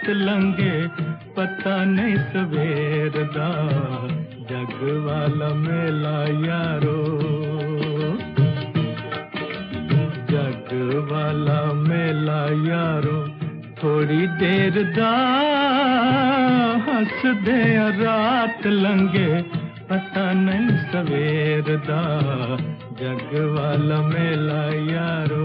रात लंघे पता नहीं सवेर दा जग वाला मेला यारो जग वाला मेला यारो थोड़ी देर दा हंसदे रात लंघे पता नहीं सवेर दा जग वाला मेला यारो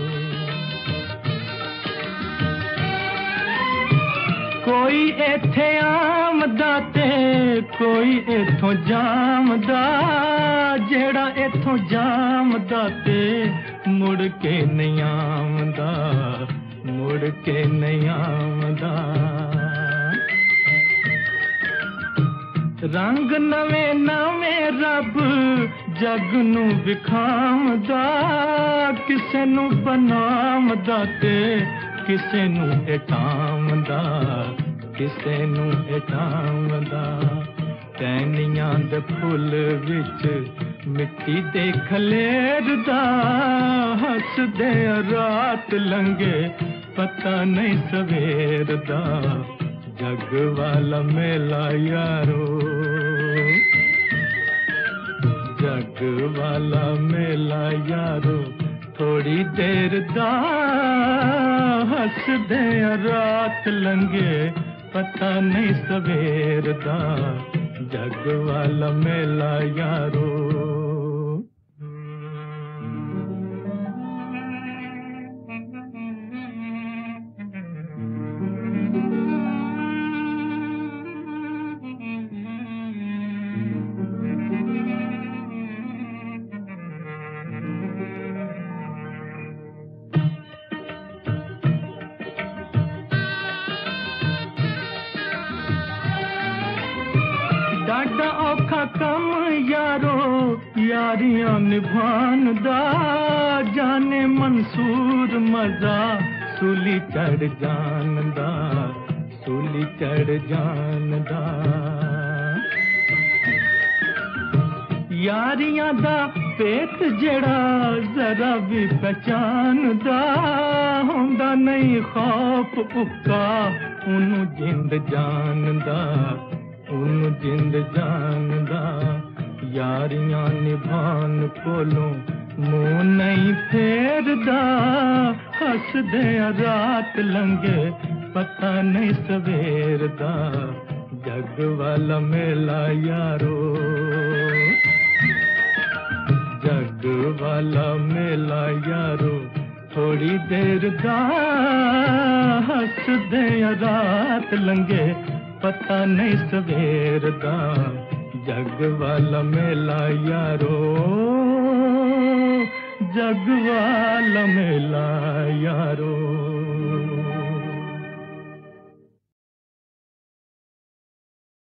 कोई इत्थे आमदा ते कोई इत्थों जामदा जेड़ा इत्थों जामदा ते मुड़ के नहीं आमदा मुड़ के नहीं आमदा रंग नवे नवे रब जग नू विखामदा किसे नू बनामदा ते किसे नू एटामदा किसे नू एटामदा टहनियां दे फुल विच मिट्टी दे खलेरदा हसदे रात लंघे पता नहीं सवेर दा जग वाला मेला यारो जग वाला मेला यारो थोड़ी देर दा हसदे रात लंघे पता नहीं सवेर दा जग वाला मेला यारो डाडा औखा कम यारो यारियां निभान दा जाने मंसूर मजा सूली चढ़ जान दा सूली चढ़ जान दा यारियां दा पेट जड़ा जरा भी पहचान दा हुंदा नहीं खौफ उक्का उन्नू जिंद जान दा उन जिंद जानदा यारियां निभान कोलों मुंह नहीं फेरदा हसदे रात लंघे पता नहीं सवेर दा जग वाला मेला यारो जग वाला मेला यारो थोड़ी देर दा हसदे रात लंघे पता नहीं सवेर दा जग वाला मेला यारो जग वाला मेला यारो